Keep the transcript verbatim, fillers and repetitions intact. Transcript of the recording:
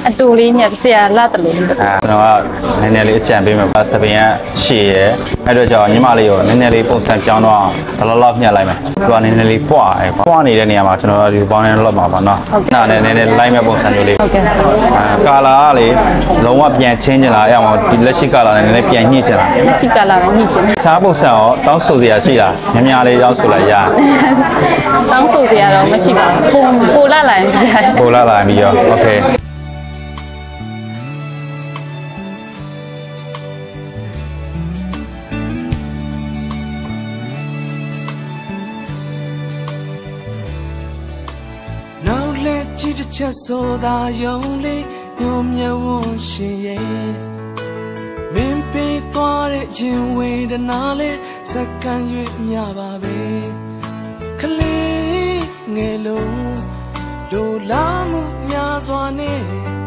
အတူလေးညဆရာလာတယ်လို့အဲတော့နည်းနည်းလေးအကြံပေးမယ်စပင်ကရှည်ရဲအဲ့တော့ကြောင့်ညီမလေးရောနည်းနည်းလေးပုံစံပြောင်းတော့ဘလောက်လောက်ညှက်လိုက်မယ်သူကနည်းနည်းလေးပွားရဲပွားနေတဲ့နေရာမှာကျွန်တော်ဒီပေါင်းနေလောက်ပါပါနော်နားနဲ့နည်းနည်းလိုက်မဲ့ပုံစံမျိုးလေးဟုတ်ကဲ့ကာလာကလေလုံးဝပြန်ချင်းချင်လာအဲ့အောင်ဒီလက်ရှိကာလာနဲ့နည်းနည်းပြန်ညှိချင်လာလက်ရှိကာလာပဲညှိချင်ရှားပုံစံရောတောင်းဆိုစရာရှိလားများများလေးတောင်းဆိုလိုက်ရတောင်းဆိုစရာတော့မရှိပါဘူးပုံပိုလာလာရင်ပြရတယ်ပိုလာလာပြီရောโอเคကြည့်တစ်ချက်ဆိုတာယုံလေးညုံမြဝန်းရှင်ရဲ့မင်းပေးသွားတဲ့ရင်ဝေဒနာလေးစက္ကန့်၍မြပါပဲခလေးငယ်လုံးလိုလားမှုများစွာနဲ့